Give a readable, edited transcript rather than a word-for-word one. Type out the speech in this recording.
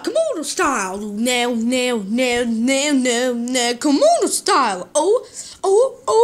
Komodo style. No, no, no, no, no, no. Komodo style. Oh, oh, oh.